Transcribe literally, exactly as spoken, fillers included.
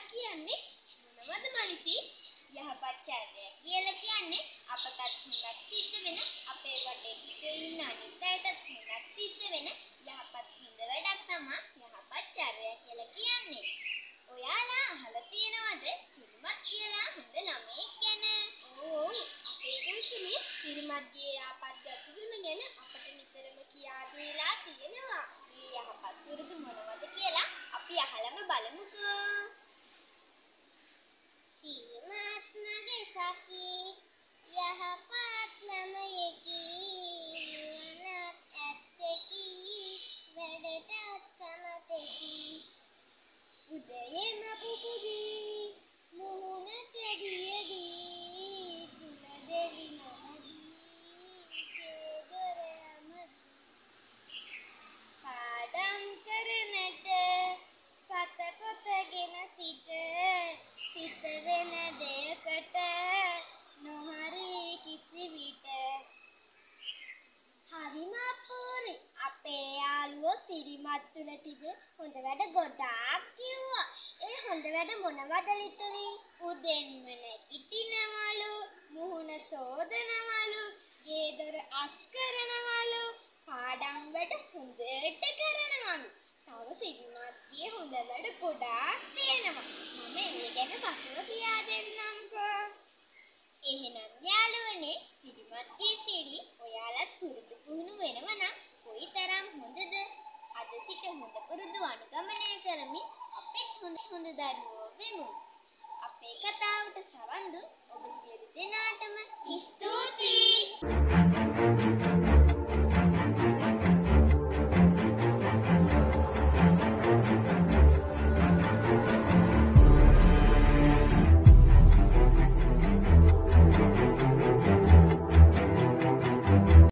කියන්නේ මොනවද මලිතී? යහපත් චර්ය කියලා කියන්නේ අපටත් හුඟක් සිද්ධ වෙන අපේ වටේ පිටේ ඉන්න අනිත් අයටත් හුඟක් සිද්ධ වෙන යහපත් හොඳ වැඩක් තමයි යහපත් චර්ය කියලා කියන්නේ. ඔයාලා අහලා තියෙනවද සිරිමත් කියලා හොඳ ළමයෙක් ගැන? ඔව් අපේ ගුරුතුමී සිරිමත්ගේ යහපත් ගතිගුණ ගැන අපට නිතරම කියා දීලා තියෙනවා. මේ යහපත් පුරුදු මොනවද කියලා අපි අහලම බලමුකෝ. සිරිමත් මගේ සඛී යහපත් ළමයෙකි නුවණක් ඇත්තකි වැඩටත් සමතෙකි උදයේම පුබුදී මුහුණට දියදී තුල දෙවි නමදී කේදර යමදී පාඩම් කරනට පත පොතගෙන සිට සිත වෙන දෙයකට නොහරි කිසි විට හරිම අපූර්වයි. අපේ යාළුවෝ සිරිමත් තුල තිබෙන හොඳ වැඩ ගොඩාක් කිව්වා. ඒ හොඳ වැඩ මොනවද ලිතුනි? උදෙන්ම නැගිටිනවලු, මුහුණ සෝදනවලු, ගේ දොර අස් කරනවලු, පාඩම් වැඩ හොඳට කරනවලු. තව සිරිමත්ගේ හොඳ වැඩ ගොඩාක් තියෙනවා. මම ඒ ගැන පසුව කියා දෙන්නම්කෝ. එහෙනම් යාළුවනේ සිරිමත්ගේ සිරි ඔයාලත් පුරුදු පුහුණු වෙනවා නම් කොයිතරම් හොඳද? අද සිට හොඳ පුරුදු අනුගමනය කරමින් අපිත් හොඳ හොඳ දරුවෝ වෙමු. අපේ කතාවට සවන් දුන් ඔබ සියලු දෙනාට